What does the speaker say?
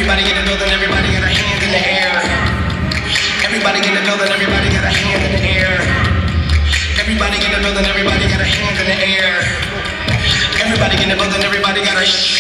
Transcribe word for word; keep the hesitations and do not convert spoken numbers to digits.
Everybody in the building, everybody got a hand in the air. Everybody in the building, everybody got a hand in the air. Everybody in the building, everybody got a hand in the air. Everybody in the building, everybody got a